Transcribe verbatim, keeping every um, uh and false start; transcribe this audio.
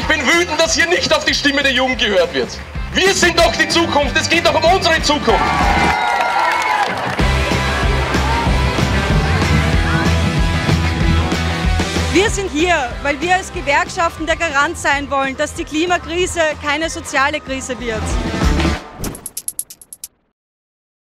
Ich bin wütend, dass hier nicht auf die Stimme der Jugend gehört wird. Wir sind doch die Zukunft, es geht doch um unsere Zukunft. Wir sind hier, weil wir als Gewerkschaften der Garant sein wollen, dass die Klimakrise keine soziale Krise wird.